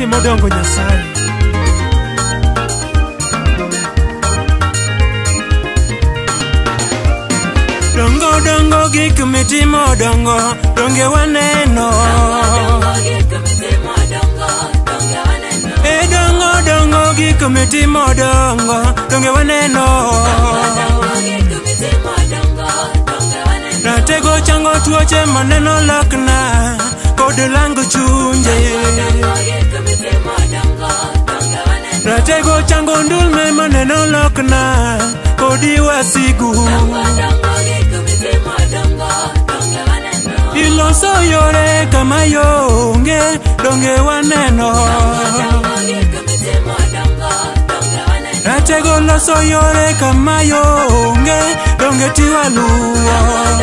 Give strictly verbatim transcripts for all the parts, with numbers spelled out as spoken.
modongo Nyasaye. Dongo dongo gik mitimo dongo, donge waneno. E dongo dongo gik mitimo dongo, donge waneno. Ratego chango tuoche maneno lokna, kod lango chunje. Ratego chango ndulme maneno lokna, kodi wasigu. Iloso yore kama yonge, donge waneno. Ratego loso yore kama yonge, donge tiwaluo.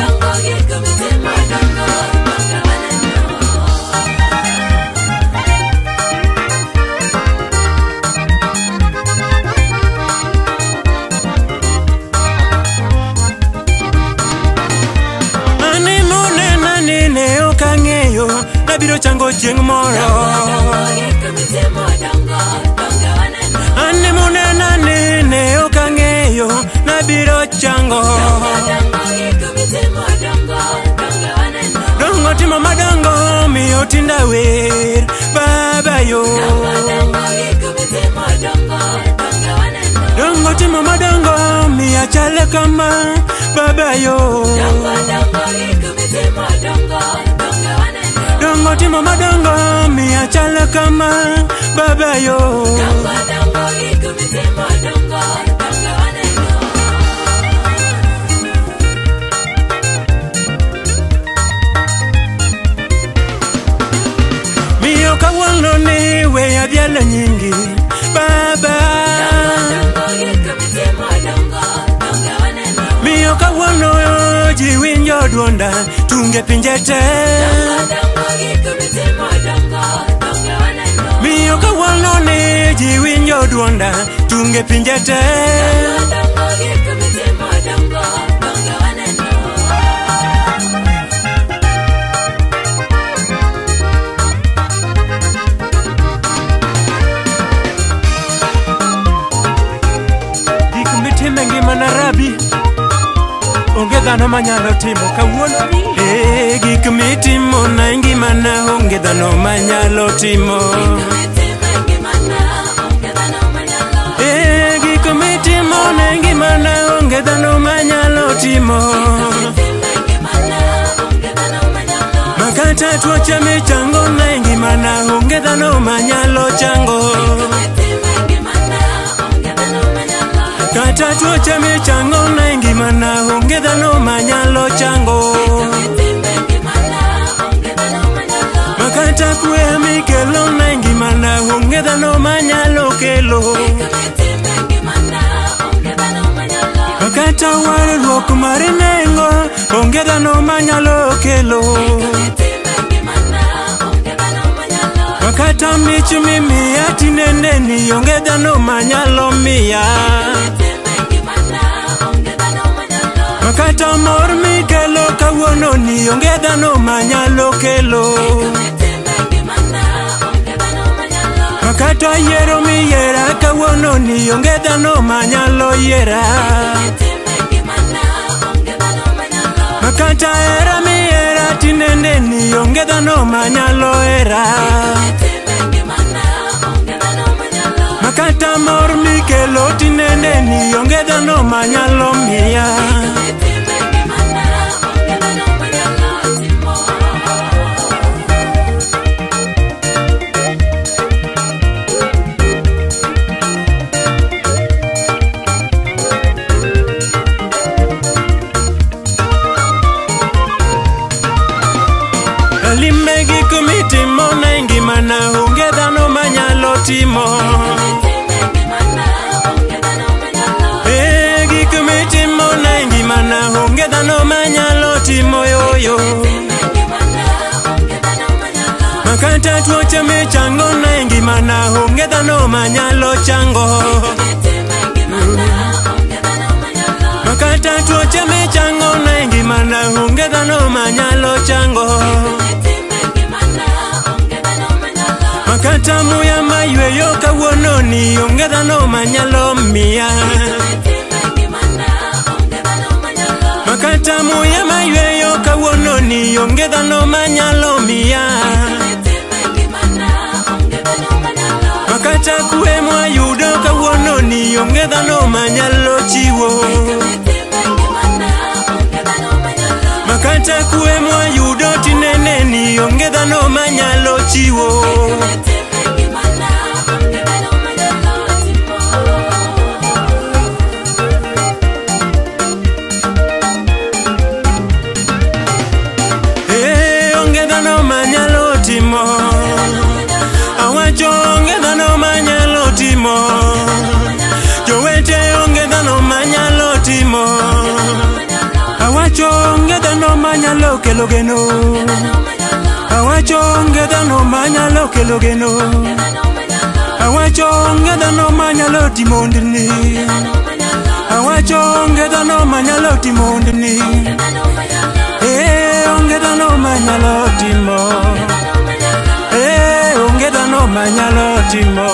Nabiro chango jeng moro. Ane munena nene okangeyo, nabiro chango. Dongo timo madongo, miyo tinda wer, baba yo. Dongo timo madongo, miya chale kama, baba yo. Dongo timo madongo, miya chale kama, baba yo. Miyo kawuono ni weya diala nyingi, baba. Miyo kawuono ji winjo duonda, tunge pinjete. Miyo kawuono ni ji winjo duonda, tunge pinjete. Gik mitime ngima na rabi, onge dhano manyalo timo kawuono. Eh, gik mitimo na ngima na onge dhano manyalo timo. Eh, gik mitimo na ngima na onge dhano manyalo timo. Makata tuoche michango na ngima na onge dhano manyalo chango. Kata tuoche michango na ngima na onge dhano manyalo chango. Makata kwe mikelo na ngima na onge dhano manyalo kelo. Makata warruok mar nengo, onge dhano manyalo kelo. Makata mich mimiya tinende ni onge dhano manyalo miya. Makata mor mikelo kawuono ni onge dhano manyalo kelo. Makata yiero miyiera kawuono ni onge dhano manyalo yiera. Makata hera miyiera tinende ni onge dhano manyalo hera. Makata mor mikelo tinende ni onge dhano manyalo miya. Lime gik mitimo na ngima na onge dhano manyalo timo. Eh, gik mitimo na ngima na onge dhano manyalo timo yoyo. Makata tuoche michango na ngima na onge dhano manyalo chango. Makata tuoche michango na ngima na onge dhano manyalo chango. Makata muya mayweyo kawuononi onge dhano manyalo miya. Makata muya mayweyo kawuononi onge dhano manyalo miya. Makata kwe mwayudo kawuononi onge dhano manyalo chiwo. Makata kwe mwayudo tineneni onge dhano manyalo chiwo. Eh, onge dhano manyalo timo. Awacho onge dhano manyalo timo. Jowete onge dhano manyalo timo. Awacho onge dhano manyalo kelo geno. Awacho onge dhano manyalo kelo geno. Awacho onge dhano manyalo timo ndini. Awacho onge dhano manyalo timo ndini. Eh, onge dhano manyalo timo. Eh, onge dhano manyalo timo.